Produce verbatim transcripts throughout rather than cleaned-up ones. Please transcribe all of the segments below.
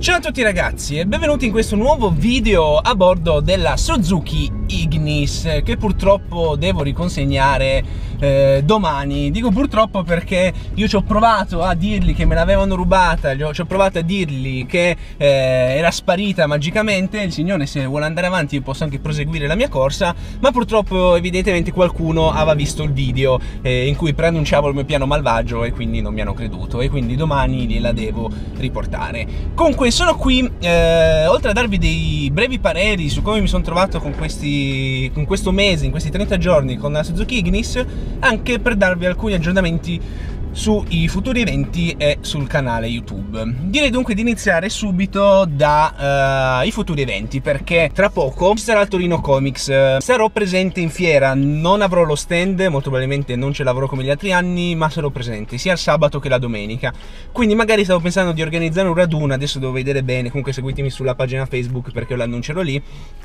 Ciao a tutti ragazzi e benvenuti in questo nuovo video a bordo della Suzuki Ignis, che purtroppo devo riconsegnare eh, domani. Dico purtroppo perché io ci ho provato a dirgli che me l'avevano rubata, ci ho provato a dirgli che eh, era sparita magicamente. Il signore, se vuole andare avanti, io posso anche proseguire la mia corsa, ma purtroppo evidentemente qualcuno aveva visto il video eh, in cui preannunciavo il mio piano malvagio e quindi non mi hanno creduto, e quindi domani gliela devo riportare. Comunque sono qui, eh, oltre a darvi dei brevi pareri su come mi sono trovato con, questi, con questo mese, in questi trenta giorni con la Suzuki Ignis, anche per darvi alcuni aggiornamenti sui futuri eventi e sul canale YouTube. Direi dunque di iniziare subito dai uh, futuri eventi, perché tra poco ci sarà il Torino Comics. Sarò presente in fiera, non avrò lo stand, molto probabilmente non ce l'avrò come gli altri anni, ma sarò presente sia il sabato che la domenica. Quindi magari stavo pensando di organizzare un raduno, adesso devo vedere bene, comunque seguitemi sulla pagina Facebook perché lo annuncerò lì.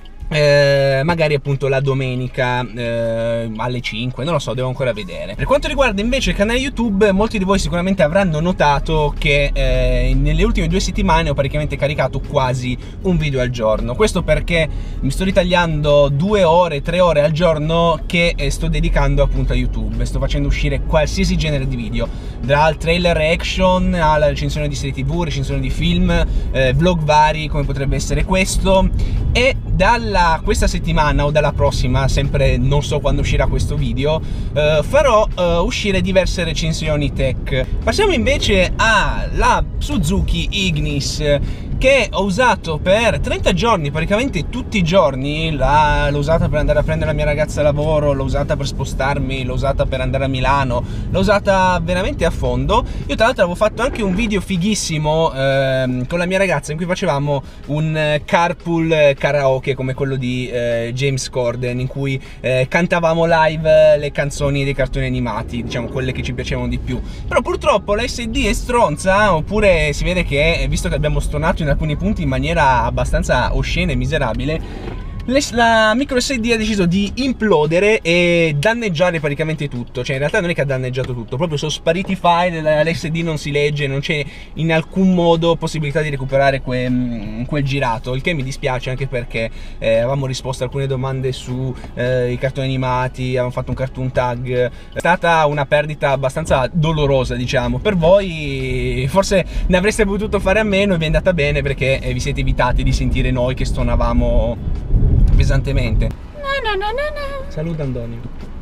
Eh, magari appunto la domenica eh, alle cinque, non lo so, devo ancora vedere. Per quanto riguarda invece il canale YouTube, molti di voi sicuramente avranno notato che eh, nelle ultime due settimane ho praticamente caricato quasi un video al giorno. Questo perché mi sto ritagliando due ore, tre ore al giorno che eh, sto dedicando appunto a YouTube. Sto facendo uscire qualsiasi genere di video, dal trailer reaction alla recensione di serie tv, recensione di film, eh, vlog vari come potrebbe essere questo, e dalla questa settimana o dalla prossima, sempre non so quando uscirà questo video, eh, farò eh, uscire diverse recensioni tech. Passiamo invece alla Suzuki Ignis, che ho usato per trenta giorni, praticamente tutti i giorni. L'ho usata per andare a prendere la mia ragazza a lavoro, l'ho usata per spostarmi, l'ho usata per andare a Milano, l'ho usata veramente a fondo. Io tra l'altro avevo fatto anche un video fighissimo eh, con la mia ragazza in cui facevamo un carpool karaoke come quello di eh, James Corden, in cui eh, cantavamo live le canzoni dei cartoni animati, diciamo quelle che ci piacevano di più. Però purtroppo la S D è stronza, oppure si vede che, visto che abbiamo stonato in alcuni punti in maniera abbastanza oscena e miserabile, la micro S D ha deciso di implodere e danneggiare praticamente tutto. Cioè in realtà non è che ha danneggiato tutto, proprio sono spariti i file, l'S D non si legge, non c'è in alcun modo possibilità di recuperare que, quel girato, il che mi dispiace, anche perché eh, avevamo risposto a alcune domande su eh, i cartoni animati, avevamo fatto un cartoon tag. È stata una perdita abbastanza dolorosa, diciamo. Per voi forse ne avreste potuto fare a meno e vi è andata bene, perché eh, vi siete evitati di sentire noi che stonavamo pesantemente. No, no, no, no, no. Saluta Antonio.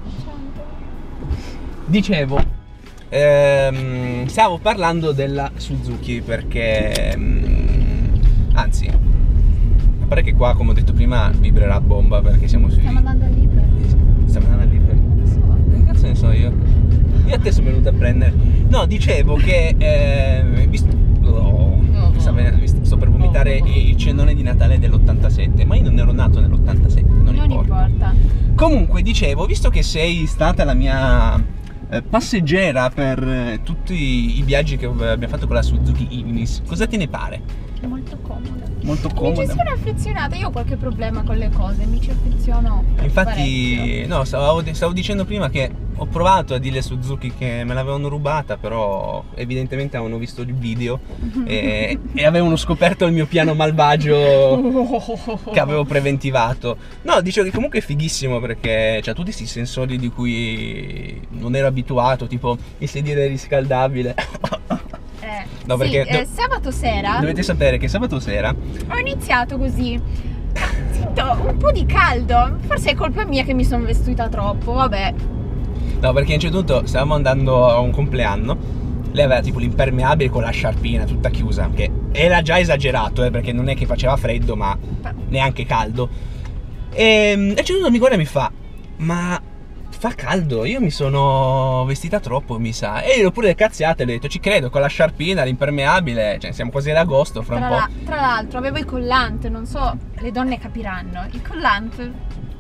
Dicevo, ehm, stavo parlando della Suzuki perché, ehm, anzi, a parte che qua, come ho detto prima, vibrerà a bomba perché siamo sui... Stiamo andando all'Iper. Stiamo andando all'Iper. Non so. Che cazzo ne so io? Io a te sono venuto a prendere. No, dicevo che, eh, visto... Oh, sto per vomitare il cenone di Natale dell'ottantasette, ma io non ero nato nell'ottantasette, non, non importa. importa. Comunque dicevo, visto che sei stata la mia eh, passeggera per eh, tutti i viaggi che abbiamo fatto con la Suzuki Ignis, cosa te ne pare? Molto comoda. Molto comoda. Mi ci sono affezionata, io ho qualche problema con le cose, mi ci affeziono. Infatti, parecchio. no, stavo, stavo dicendo prima che ho provato a dire a Suzuki che me l'avevano rubata, però evidentemente avevano visto il video e, e avevano scoperto il mio piano malvagio che avevo preventivato. No, dicevo che comunque è fighissimo perché c'ha tutti questi sensori di cui non ero abituato, tipo il sedile riscaldabile. Eh, No, perché sì, eh, sabato sera dovete sapere che sabato sera ho iniziato così. Sento un po' di caldo. Forse è colpa mia che mi sono vestita troppo, vabbè. No, perché a un certo punto stavamo andando a un compleanno, lei aveva tipo l'impermeabile con la sciarpina tutta chiusa, che era già esagerato, eh, perché non è che faceva freddo, ma neanche caldo. E a un certo punto mi guarda e mi fa: ma fa caldo, io mi sono vestita troppo, mi sa. E io ho pure le cazziate, le ho detto: ci credo, con la sciarpina, l'impermeabile, cioè siamo quasi ad agosto, fra un po'. Tra l'altro avevo il collante, non so, le donne capiranno, il collante.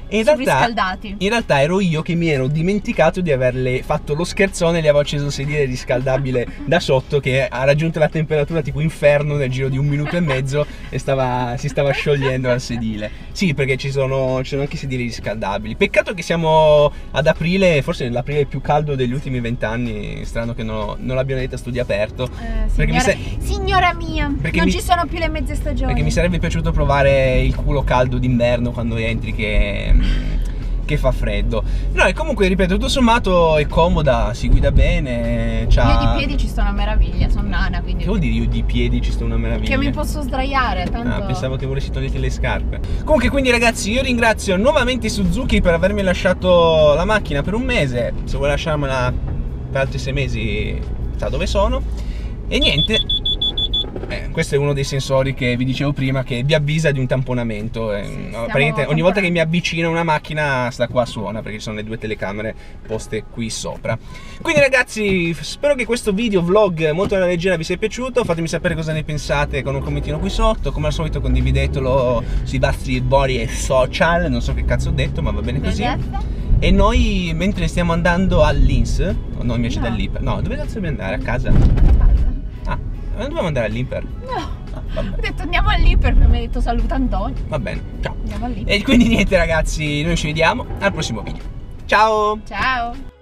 E in realtà, riscaldati. in realtà ero io che mi ero dimenticato di averle fatto lo scherzone e gli avevo acceso il sedile riscaldabile da sotto, che ha raggiunto la temperatura tipo inferno nel giro di un minuto e mezzo e stava, si stava sciogliendo al sedile. Sì, perché ci sono, ci sono anche sedili riscaldabili. Peccato che siamo ad aprile, forse l'aprile più caldo degli ultimi vent'anni. Strano che non, non l'abbiano detto a studio aperto. Eh, perché signora, mi signora mia, perché non mi, ci sono più le mezze stagioni. Perché mi sarebbe piaciuto provare il culo caldo d'inverno quando entri che... che fa freddo. No, e comunque ripeto, tutto sommato è comoda, si guida bene. Io di piedi ci sto una meraviglia, sono nana, quindi. Che vuol dire io di piedi ci sto una meraviglia? Che mi posso sdraiare, tanto. Ah, pensavo che volessi toglierti le scarpe. Comunque, quindi ragazzi, io ringrazio nuovamente Suzuki per avermi lasciato la macchina per un mese. Se vuoi lasciarmela per altri sei mesi, sa dove sono. E niente. Eh, questo è uno dei sensori che vi dicevo prima, che vi avvisa di un tamponamento. Eh, sì, no, ogni volta che mi avvicino a una macchina, sta qua suona, perché ci sono le due telecamere poste qui sopra. Quindi ragazzi, spero che questo video vlog molto alla leggera vi sia piaciuto. Fatemi sapere cosa ne pensate con un commentino qui sotto. Come al solito condividetelo sui vostri vari social. Non so che cazzo ho detto, ma va bene così. E noi, mentre stiamo andando all'I N S, o no invece no. dall'Iper, no, dove cazzo dobbiamo andare? A casa? Ah, non dobbiamo andare all'Iper? No, ah, vabbè. Ho detto andiamo all'Iper, poi mi ha detto saluta Antonio. Va bene, ciao. Andiamo all'Iper. E quindi niente ragazzi, noi ci vediamo al prossimo video. Ciao! Ciao!